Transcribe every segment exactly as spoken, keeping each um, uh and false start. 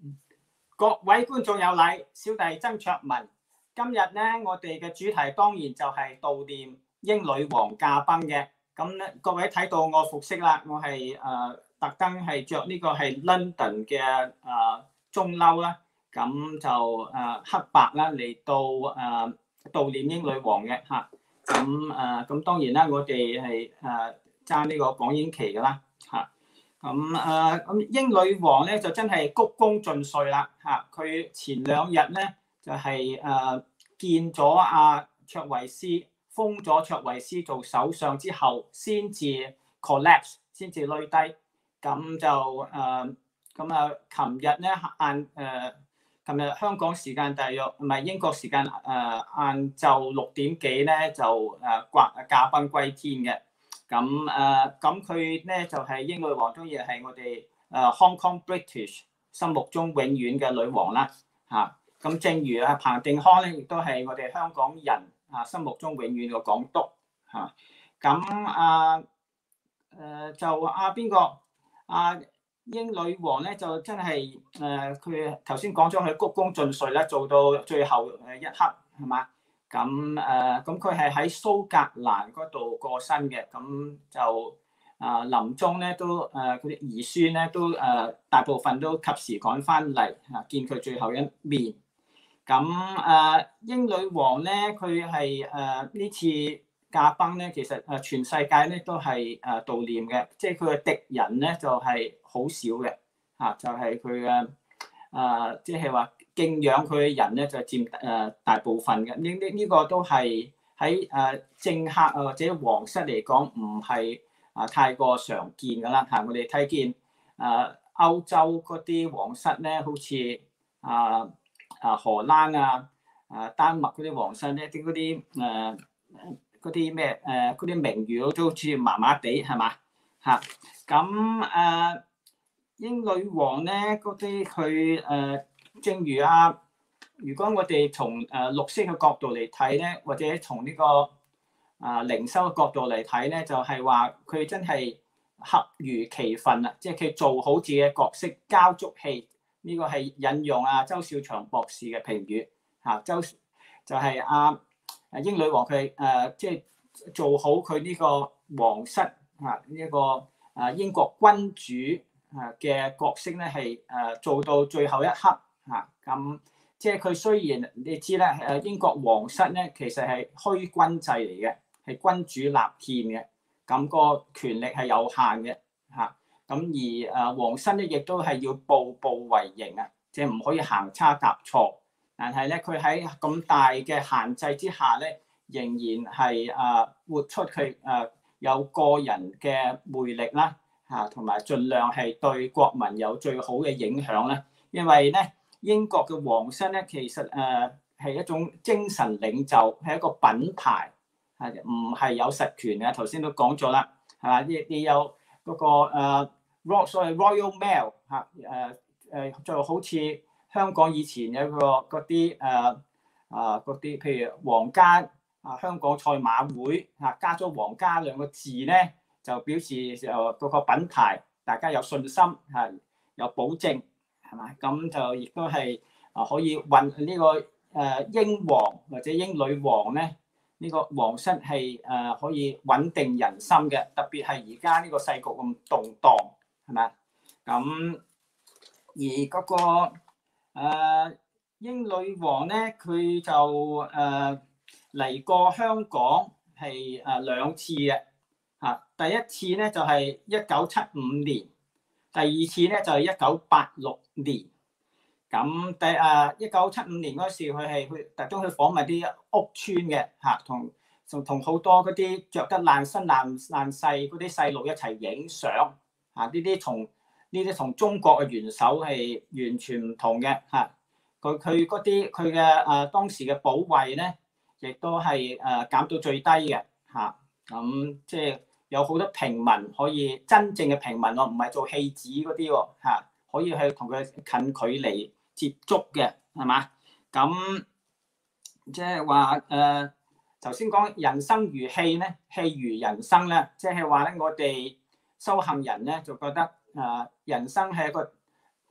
各位觀眾有禮，小弟曾焯文。今日咧，我哋嘅主題當然就係悼念英女王駕崩嘅。咁咧，各位睇到我服飾啦，我係誒、呃、特登係着呢個係 London 嘅誒、呃、中褸啦，咁就誒、呃、黑白啦嚟到誒悼念英女王嘅嚇。咁誒咁當然啦，我哋係誒揸呢個港英旗㗎啦嚇。咁誒咁英女王咧就真係鞠躬盡瘁啦嚇！佢前兩日咧就係、是、誒、呃、見咗阿、啊、卓維斯，封咗卓維斯做首相之後，先至 collapse， 先至累低。咁就誒咁啊！琴日咧晏誒，琴日香港時間大約唔係英國時間誒晏晝六點幾咧就誒掛駕崩歸天嘅。咁誒咁佢咧就係、是、英女王，當然係我哋誒 Hong Kong British 心目中永遠嘅女王啦嚇。咁、啊、正如啊彭定康咧，亦都係我哋香港人啊心目中永遠嘅港督嚇。咁啊誒、呃、就啊邊個啊英女王咧就真係誒佢頭先講咗佢鞠躬盡瘁咧，做到最後誒一刻係嘛？咁誒，咁佢係喺蘇格蘭嗰度過身嘅，咁就啊臨終咧都誒嗰啲兒孫咧都誒、呃、大部分都及時趕翻嚟啊，見佢最後一面。咁誒、呃、英女王咧，佢係誒呢次駕崩咧，其實誒全世界咧都係誒悼念嘅，即係佢嘅敵人咧就係、是、好少嘅嚇，就係佢嘅誒，即係話。敬仰佢嘅人咧就佔誒大部分嘅，呢呢呢個都係喺誒政客啊或者皇室嚟講唔係啊太過常見㗎啦嚇。我哋睇見誒歐洲嗰啲皇室咧，好似啊啊荷蘭啊啊丹麥嗰啲皇室咧，啲嗰啲誒嗰啲咩誒嗰啲名譽都好似麻麻地係嘛嚇。咁誒英女王咧嗰啲佢誒。正如啊，如果我哋從誒綠色嘅角度嚟睇咧，或者從呢個啊靈修嘅角度嚟睇咧，就係話佢真係合如其分啊！即係佢做好自己嘅角色，交足戲。呢、這個係引用啊周少祥博士嘅評語嚇。周就係阿啊英女王佢誒即係做好佢呢個皇室嚇呢一個啊英國君主啊嘅角色咧，係誒做到最後一刻。嚇咁、啊，即係佢雖然你知咧，誒英國皇室咧其實係虛君制嚟嘅，係君主立憲嘅，咁、那個權力係有限嘅嚇。咁、啊、而誒、啊、皇室咧亦都係要步步為營啊，即係唔可以行差踏錯。但係咧，佢喺咁大嘅限制之下咧，仍然係誒、啊、活出佢誒、啊、有個人嘅魅力啦嚇，同、啊、埋盡量係對國民有最好嘅影響咧，因為咧。英國嘅皇室咧，其實誒係、呃、一種精神領袖，係一個品牌，係唔係有實權嘅？頭先都講咗啦，係嘛？你你有嗰、那個誒 Royal 所謂 Royal Mail 嚇誒誒，就好似香港以前有個嗰啲誒啊嗰啲，譬如皇家啊香港賽馬會嚇加咗皇家兩個字咧，就表示誒嗰個品牌，大家有信心係有保證。係嘛？咁就亦都係啊，可以運呢個誒英皇或者英女王咧，呢個皇室係誒可以穩定人心嘅。特別係而家呢個世局咁動盪，係咪？咁而嗰個誒英女王咧，佢就誒嚟過香港係誒兩次嘅嚇。第一次咧就係一九七五年。第二次咧就係一九八六年，咁第誒一九七五年嗰時佢係去特登去訪問啲屋村嘅嚇，同同同好多嗰啲着得爛身爛爛細嗰啲細路一齊影相嚇，呢啲同呢啲同中國嘅元首係完全唔同嘅嚇。佢佢嗰啲佢嘅誒當時嘅保衞咧，亦都係誒減到最低嘅嚇，咁即係。有好多平民可以真正嘅平民喎，唔係做戲子嗰啲喎嚇，可以去同佢近距離接觸嘅係嘛？咁即係話誒，頭先講人生如戲咧，戲如人生咧，即係話咧，我哋修行人咧就覺得誒、呃、人生係一個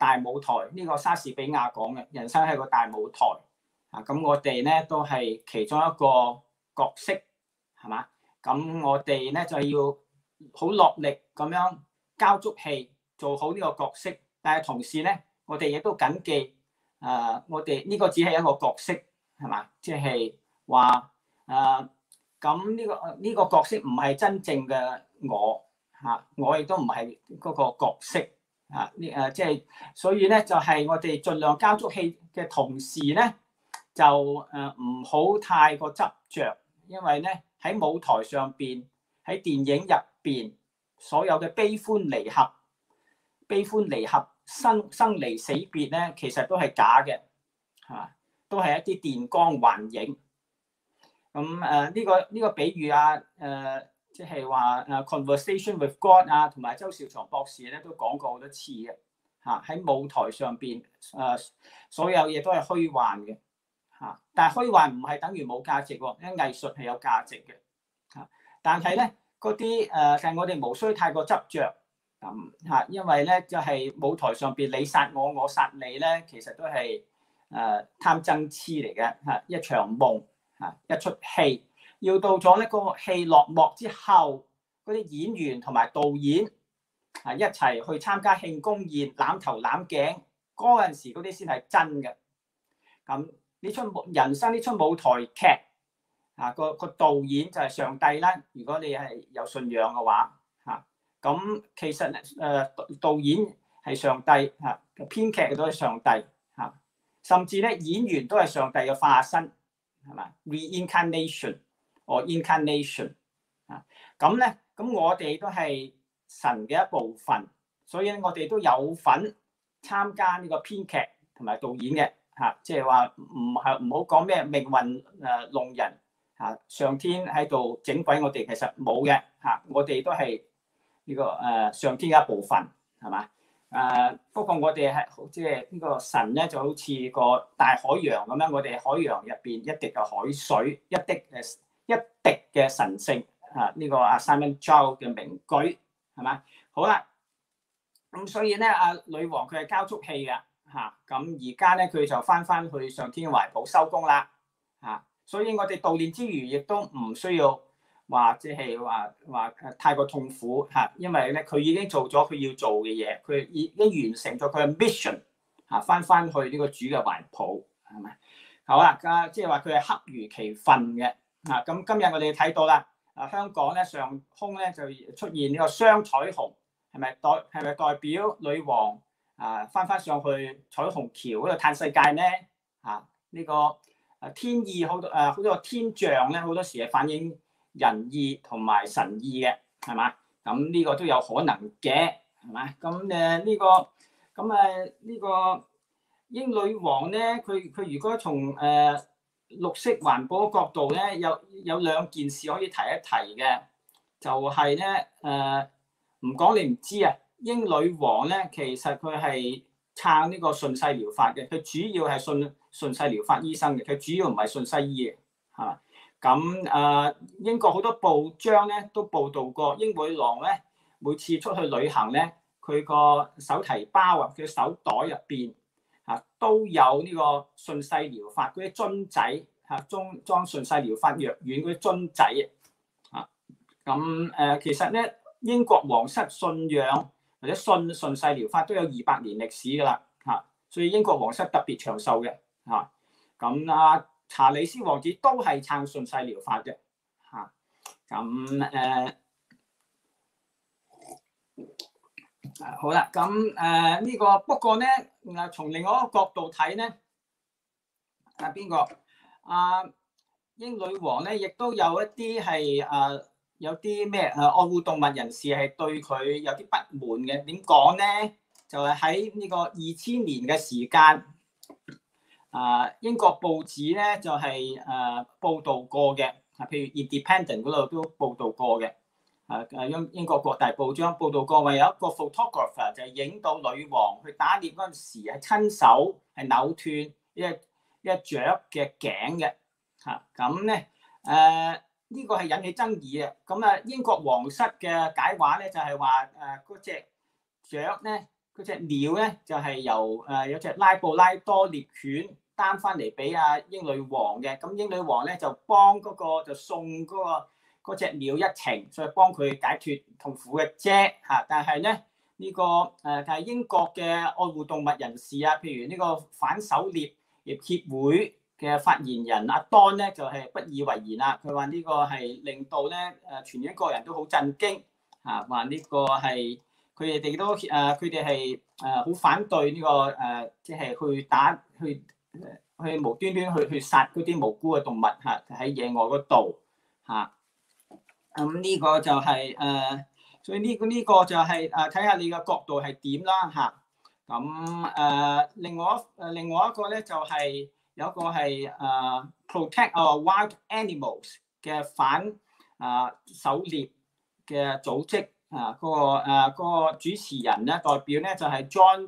大舞台，呢、這個莎士比亞講嘅人生係個大舞台啊。咁我哋咧都係其中一個角色，係嘛？咁我哋咧就要好落力咁樣交足戲，做好呢個角色。但係同時咧，我哋亦都謹記，誒、呃，我哋呢個只係一個角色，係嘛？即係話誒，咁呢個呢個角色唔係真正嘅我嚇，我亦都唔係嗰個角色嚇。呢誒即係，所以咧就係我哋盡量交足戲嘅同時咧，就誒唔好太過執着，因為咧喺舞台上邊，喺電影入邊，所有嘅悲歡離合、悲歡離合、生生離死別咧，其實都係假嘅，係嘛？都係一啲電光幻影。咁誒呢個呢個比喻啊，誒即係話誒 Conversation with God 啊，同埋周兆祥博士咧都講過好多次嘅嚇。喺舞台上邊誒，所有嘢都係虛幻嘅嚇，但係虛幻唔係等於冇價值喎，因為藝術係有價值嘅嚇。但係咧嗰啲誒，但係我哋無需太過執着咁嚇，因為咧就係舞台上邊你殺我，我殺你咧，其實都係誒貪嗔痴嚟嘅嚇，一場夢。一出戲要到咗咧，嗰個戲落幕之後，嗰啲演員同埋導演啊一齊去參加慶功宴，攬頭攬頸嗰陣時，嗰啲先係真嘅。咁呢出人生呢出舞台劇啊，個個導演就係上帝啦。如果你係有信仰嘅話嚇，咁其實誒導演係上帝嚇，編劇都係上帝嚇，甚至咧演員都係上帝嘅化身。係嘛 ？reincarnation or incarnation 啊，咁咧，咁我哋都係神嘅一部分，所以咧我哋都有份參加呢個編劇同埋導演嘅嚇，即係話唔係唔好講咩命運誒弄人嚇，上天喺度整鬼我哋，其實冇嘅嚇，我哋都係呢個誒上天嘅一部分，係嘛？誒、uh, 不過我哋係即係呢個神咧，就好似個大海洋咁樣，我哋海洋入邊一滴嘅海水，一滴誒一滴嘅神聖啊！呢、這個阿 Simon Chow 嘅名句係嘛？好啦，咁所以咧，阿女王佢係交足戲嘅嚇，咁而家咧佢就翻翻去上天懷抱收工啦嚇，所以我哋悼念之餘，亦都唔需要話即係話話誒太過痛苦嚇，因為咧佢已經做咗佢要做嘅嘢，佢已經完成咗佢嘅 mission 嚇，翻翻去呢個主嘅懷抱係咪？好啦，家即係話佢係恰如其分嘅嚇。咁今日我哋睇到啦，啊香港咧上空咧就出現呢個雙彩虹，係咪代係咪代表女王啊翻翻上去彩虹橋嗰度嘆世界咧？嚇呢個誒天意好多誒好多個天象咧，好多時係反映仁義同埋神意嘅，係嘛？咁呢個都有可能嘅，係嘛？咁誒呢個咁誒呢個英女王咧，佢佢如果從誒、呃、綠色環保嘅角度咧，有有兩件事可以提一提嘅，就係咧誒唔講你唔知啊，英女王咧其實佢係撐呢個順勢療法嘅，佢主要係信順勢療法醫生嘅，佢主要唔係信西醫嘅，係嘛？咁誒、呃，英國好多報章咧都報導過，英女王咧每次出去旅行咧，佢個手提包啊，佢手袋入邊嚇都有呢個順勢療法嗰啲樽仔嚇，裝裝順勢療法藥丸嗰啲樽仔啊。咁誒，其實咧英國皇室信仰或者信順勢療法都有二百年歷史㗎啦嚇，所以英國皇室特別長壽嘅嚇。咁啊。查理斯王子都係撐順勢療法嘅嚇，咁、啊、誒好啦，咁誒呢個不過咧，誒從另外一個角度睇咧，啊邊個啊英女王咧，亦都有一啲係誒有啲咩誒愛護動物人士係對佢有啲不滿嘅。點講咧？就係喺呢個二千年嘅時間。啊，英國報紙咧就係、是、誒、啊、報導過嘅，啊，譬如 Independent 嗰度都報導過嘅，啊誒英英國各大報章報導過，話有一個 photographer 就係影到女王去打獵嗰陣時係親手係扭斷一一雀嘅頸嘅，嚇咁咧誒呢、啊這個係引起爭議嘅，咁啊英國皇室嘅解話咧就係話誒嗰隻雀咧嗰隻鳥咧就係、是、由誒、呃、有隻拉布拉多獵犬擔翻嚟俾阿英女王嘅，咁英女王咧就幫嗰、那個就送嗰、那個隻鳥一程，所以幫佢解決痛苦嘅啫嚇。但係咧呢、這個誒但係英國嘅愛護動物人士啊，譬如呢個反狩獵業協會嘅發言人阿 Don 咧就係、是、不以為然啦，佢話呢個係令到咧誒全英國人都好震驚嚇，話呢個係。佢哋哋都誒，佢哋係誒好反對呢、這個誒，即、呃、係、就是、去打去去無端端去去殺嗰啲無辜嘅動物嚇，喺、啊、野外嗰度嚇。咁、啊、呢、嗯這個就係、是、誒、呃，所以呢、這個呢、這個就係誒睇下你嘅角度係點啦嚇。咁、啊、誒、呃，另外誒另外一個咧就係、是、有一個係誒、呃、protect our wild animals 嘅反誒狩獵嘅組織。啊，嗰、那個誒、啊那個主持人咧，代表咧就係、是、John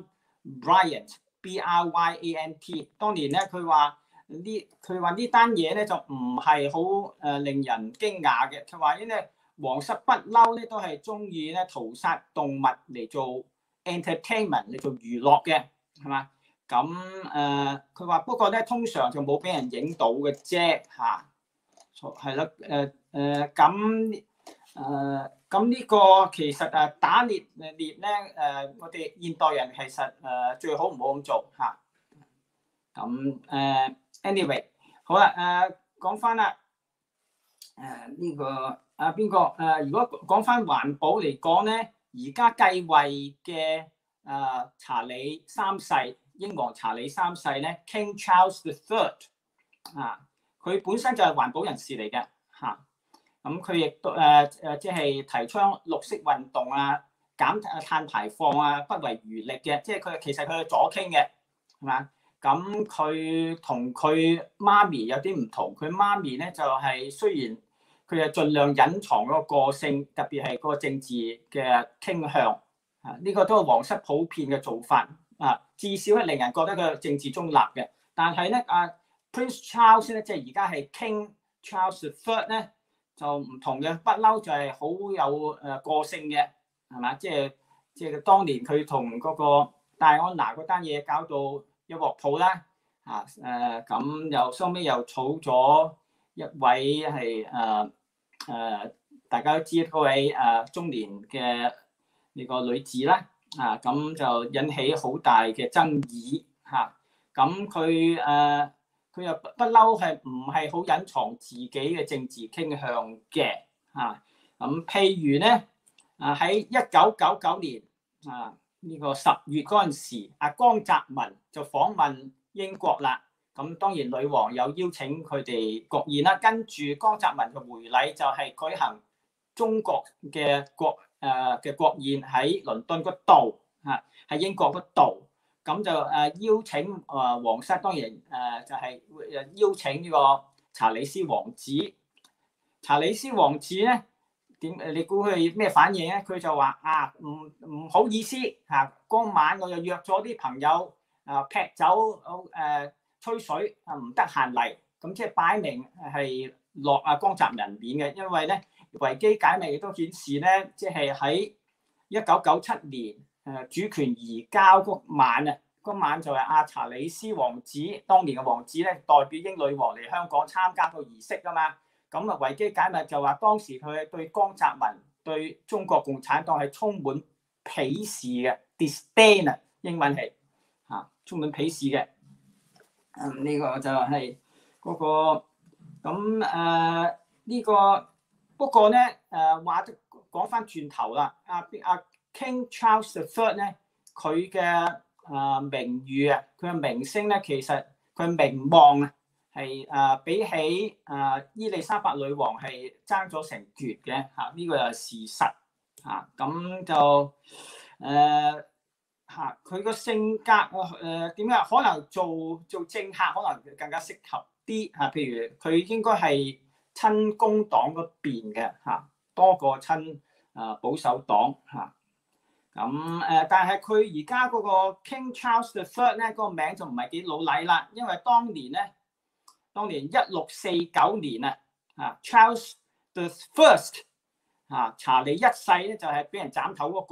Bryant，B R Y A N T。當年咧，佢話呢，佢話呢單嘢咧就唔係好誒令人驚訝嘅。佢話因為皇室不嬲咧都係中意咧屠殺動物嚟做 entertainment 嚟做娛樂嘅，係嘛？咁誒，佢、啊、話不過咧通常就冇俾人影到嘅啫嚇。係咯，誒誒咁誒。咁呢個其實誒打獵誒獵咧誒，我哋現代人其實誒最好唔好咁做嚇。咁誒，anyway，好啦誒，講翻啦誒呢個啊邊個誒？如果講翻環保嚟講咧，而家繼位嘅誒查理三世英皇查理三世咧 ，King Charles the Third 啊，佢本身就係環保人士嚟嘅嚇。咁佢亦都誒誒，即係提倡綠色運動啊，減碳排放啊，不遺餘力嘅。即係佢其實佢係左傾嘅，係嘛？咁佢同佢媽咪有啲唔同。佢媽咪咧就係、是、雖然佢係盡量隱藏嗰個個性，特別係個政治嘅傾向啊，呢、這個都係皇室普遍嘅做法啊。至少係令人覺得佢政治中立嘅。但係咧，阿、啊、Prince Charles 咧，即係而家係 King Charles the Third 咧。就唔同嘅，不嬲就係好有誒個性嘅，係嘛？即係即係當年佢同嗰個戴安娜嗰單嘢搞到一鑊泡啦，啊誒咁又收尾又儲咗一位係誒誒大家都知嗰位誒、呃、中年嘅呢個女子啦，啊咁就引起好大嘅爭議嚇，咁佢誒。佢又不嬲係唔係好隱藏自己嘅政治傾向嘅嚇，咁、啊、譬如咧啊喺一九九九年啊呢、這個十月嗰陣時，阿江澤民就訪問英國啦，咁、啊、當然女王有邀請佢哋國宴啦，跟住江澤民嘅回禮就係舉行中國嘅國誒嘅、呃、國宴喺倫敦嗰度嚇，喺英國嗰度。咁就誒邀請誒皇室，當然誒就係誒邀請呢個查理斯王子。查理斯王子咧點誒？你估佢咩反應咧？佢就話啊，唔唔好意思嚇，嗰晚我又約咗啲朋友啊劈酒誒吹水啊，唔得閒嚟。咁即係擺明係落啊江澤民面嘅，因為咧維基解密亦都顯示咧，即係喺一九九七年。誒主權移交嗰晚啊，嗰晚就係阿查理斯王子，當年嘅王子咧，代表英女王嚟香港參加個儀式噶嘛。咁啊，維基解密就話當時佢對江澤民、對中國共產黨係充滿鄙視嘅 disdain 啊，英文係嚇充滿鄙視嘅。嗯，呢、這個就係嗰、那個咁誒呢個不過咧誒話講翻轉頭啦，阿、啊、阿。啊 King Charles the Third 咧，佢嘅誒名譽啊，佢嘅名聲咧，其實佢名望啊，係誒比起誒伊麗莎白女王係爭咗成橛嘅嚇，呢個又係事實嚇。咁就誒嚇佢個性格誒點解可能做做政客可能更加適合啲嚇？譬如佢應該係親工黨嗰邊嘅嚇，多過親誒保守黨嚇。咁誒、呃，但係佢而家嗰個 King Charles the Third 咧，嗰個名就唔係幾老禮啦，因為當年咧，當年一六四九年啊，啊 Charles the First 啊查理一世咧就係、是、俾人斬頭嗰、那個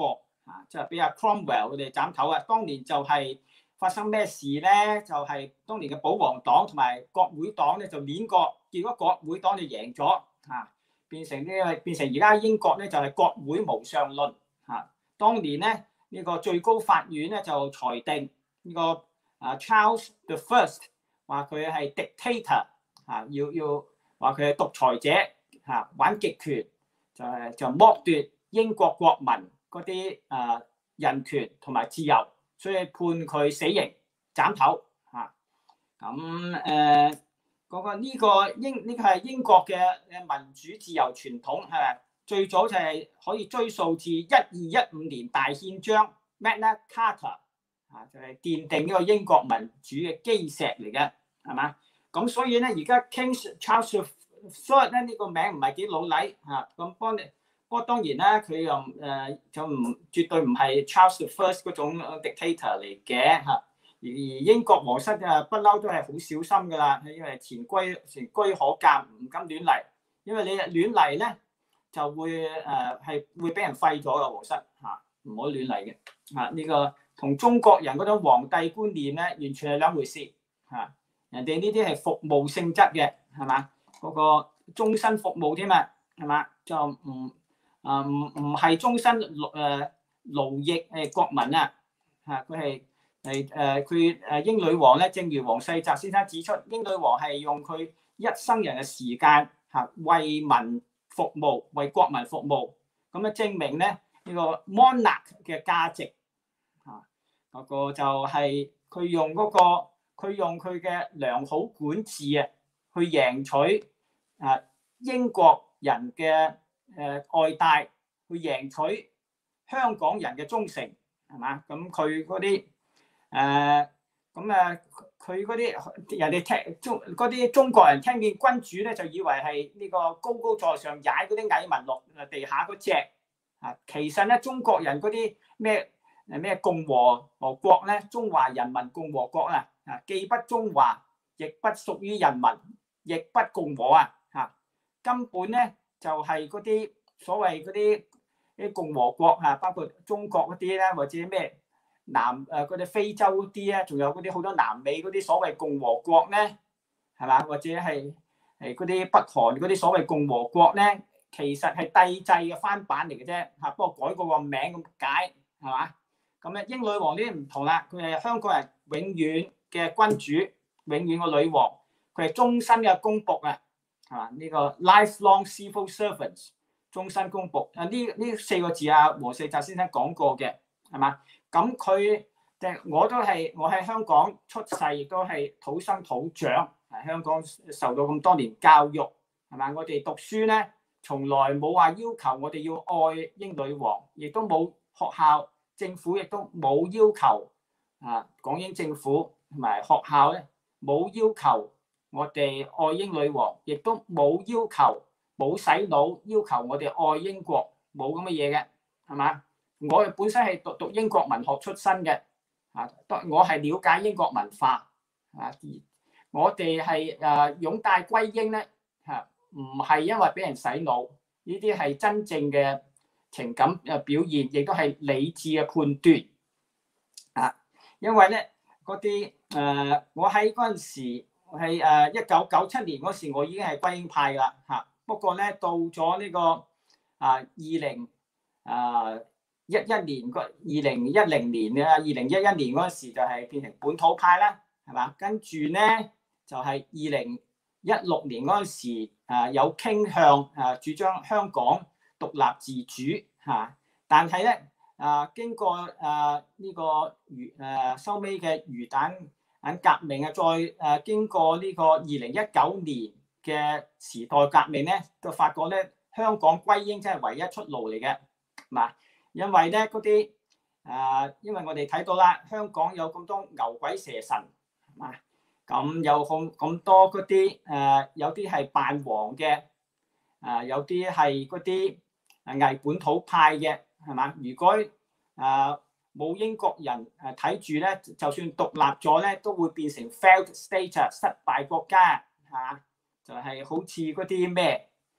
啊，即係俾阿 Cromwell 佢哋斬頭啊。當年就係發生咩事咧？就係、是、當年嘅保皇黨同埋國會黨咧就碾過，結果國會黨就贏咗啊，變成呢個變成而家英國咧就係、是、國會無上論啊。當年咧呢、這個最高法院咧就裁定呢、這個啊 Charles the First 話佢係 dictator 啊，要要話佢係獨裁者啊，玩極權就係、是、就剝奪英國國民嗰啲誒人權同埋自由，所以判佢死刑斬頭嚇。咁誒嗰個呢個英呢個係英國嘅誒民主自由傳統係咪？最早就係可以追溯至一二一五年大憲章 Magna Carta 啊，就係奠定呢個英國民主嘅基石嚟嘅，係嘛？咁所以咧而家 King Charles the Third 咧呢個名唔係幾老禮嚇，咁幫你。不過當然啦，佢又誒就唔絕對唔係 Charles the First 嗰種 dictator 嚟嘅嚇。而英國皇室啊，不嬲都係好小心噶啦，因為前規前規可鑑，唔敢亂嚟。因為你亂嚟咧，就會誒係、呃、會俾人廢咗嘅皇室嚇，唔可以亂嚟嘅嚇。呢、這個同中國人嗰種皇帝觀念咧，完全係兩回事嚇。人哋呢啲係服務性質嘅，係嘛？嗰、那個終身服務添啊，係嘛？就唔〜啊，唔唔係終身勞誒勞役誒國民啊，嚇佢係係誒佢誒英女王咧，正如黃世澤先生指出，英女王係用佢一生人嘅時間嚇為民服務，為國民服務，咁啊證明咧呢個 monarch 嘅價值嚇，嗰個就係佢用嗰個佢用佢嘅良好管治啊，去贏取啊英國人嘅誒、呃、外帶，去贏取香港人嘅忠誠，係嘛？咁佢嗰啲誒咁啊，佢嗰啲人哋聽中嗰啲中國人聽見君主咧，就以為係呢個高高在上踩嗰啲蟻民落地下嗰隻啊。其實咧，中國人嗰啲咩誒咩共和和國咧，中華人民共和國啊，啊既不中華，亦不屬於人民，亦不共和啊，嚇根本咧。就係嗰啲所謂嗰啲啲共和國嚇，包括中國嗰啲咧，或者咩南誒嗰啲非洲嗰啲咧，仲有嗰啲好多南美嗰啲所謂共和國咧，係嘛？或者係係嗰啲北韓嗰啲所謂共和國咧，其實係帝制嘅翻版嚟嘅啫嚇，不過改個個名咁解係嘛？咁咧英女王呢啲唔同啦，佢係香港人永遠嘅君主，永遠個女王，佢係終身嘅公僕啊！係嘛？呢個 lifelong civil servants 終身公僕啊！呢呢四個字啊，黃世澤先生講過嘅係嘛？咁佢即係我都係我喺香港出世，亦都係土生土長，喺香港受到咁多年教育係嘛？我哋讀書咧，從來冇話要求我哋要愛英女王，亦都冇學校政府亦都冇要求啊，港英政府同埋學校咧冇要求。我哋愛英女王，亦都冇要求，冇洗腦要求我哋愛英國，冇咁嘅嘢嘅，係嘛？我本身係讀讀英國文學出身嘅，啊，我係了解英國文化，啊，我哋係誒擁戴歸英咧，嚇唔係因為俾人洗腦，呢啲係真正嘅情感誒表現，亦都係理智嘅判斷，啊，因為咧嗰啲誒，我喺嗰陣時。係誒一九九七年嗰時，我已經係歸英派啦嚇。不過咧，到咗呢個啊二零啊一一年個二零一零年啊，二零一一年嗰時就係變成本土派啦，係嘛？跟住咧就係二零一六年嗰時啊有傾向啊主張香港獨立自主嚇，但係咧啊經過啊呢個魚誒收尾嘅魚蛋革命啊，再誒經過呢個二零一九年嘅時代革命咧，就發覺咧香港歸英真係唯一出路嚟嘅，係嘛？因為咧嗰啲誒，因為我哋睇到啦，香港有咁多牛鬼蛇神，係嘛？咁有咁咁多嗰啲誒，有啲係扮黃嘅，誒有啲係嗰啲誒偽本土派嘅，係嘛？如果誒，呃冇英國人誒睇住咧，就算獨立咗咧，都會變成 failed state 失敗國家嚇，就係、是、好似嗰啲咩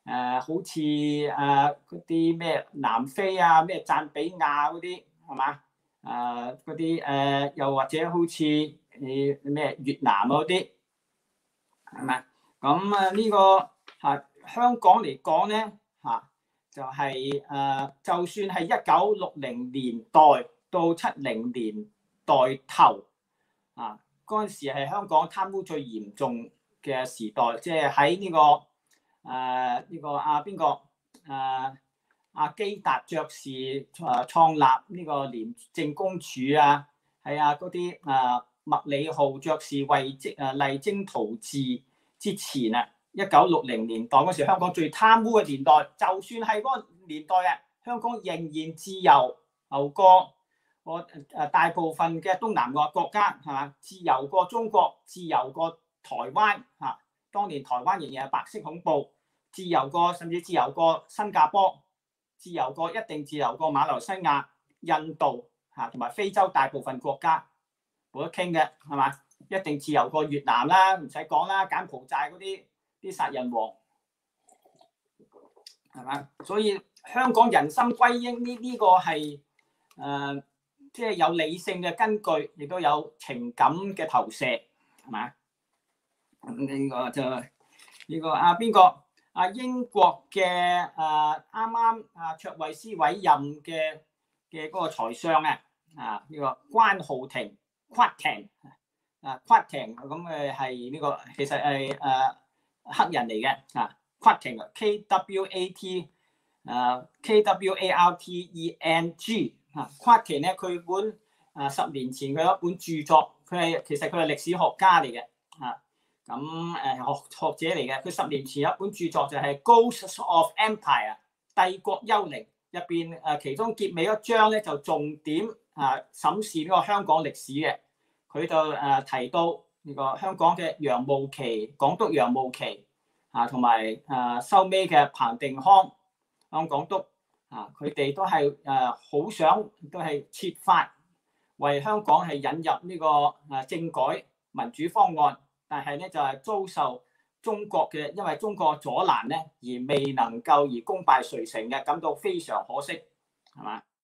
呃、好似誒嗰啲咩南非啊、咩贊比亞嗰啲係嘛？誒嗰啲誒又或者好似你咩越南嗰啲係咪？咁啊呢個嚇香港嚟講咧嚇，就係、是、誒、呃、就算係一九六零年代到七零年代頭啊，嗰陣時係香港貪污最嚴重嘅時代，即係喺呢個誒呢、呃這個阿邊個誒阿基達爵士誒創立呢個廉政公署啊，係啊嗰啲誒麥理浩爵士為職誒勵精圖治之前啊，一九六零年代嗰時香港最貪污嘅年代，就算係嗰個年代啊，香港仍然自由牛過我誒大部分嘅東南亞國家係嘛，自由過中國，自由過台灣嚇。當年台灣仍然係白色恐怖，自由過甚至自由過新加坡，自由過一定自由過馬來西亞、印度嚇同埋非洲大部分國家冇得傾嘅係嘛，一定自由過越南啦，唔使講啦，柬埔寨嗰啲啲殺人王係嘛，所以香港人心歸英呢呢個係誒。即係有理性嘅根據，亦都有情感嘅投射，係嘛？呢個就呢個啊邊個啊英國嘅誒啱啱啊卓慧思委任嘅嘅嗰個財相啊啊呢個關浩庭 Quating 啊 Quating 咁誒係呢個其實係誒黑人嚟嘅啊 Quating K W A T 誒 K W A R T E N G。啊 Quating 咧，佢本啊十年前佢有一本著作，佢係其實佢係歷史學家嚟嘅，啊咁誒學學者嚟嘅。佢十年前有一本著作就係《Ghosts of Empire》帝國幽靈入邊誒，其中結尾一章咧就重點啊審視呢個香港歷史嘅。佢就誒提到呢個香港嘅楊慕琦、港督楊慕琦啊，同埋誒收尾嘅彭定康香港督。啊！佢哋都係誒好想都係設法為香港係引入呢個誒政改民主方案，但係咧就係遭受中國嘅因為中國阻攔咧而未能夠而功敗垂成嘅，感到非常可惜，係嘛？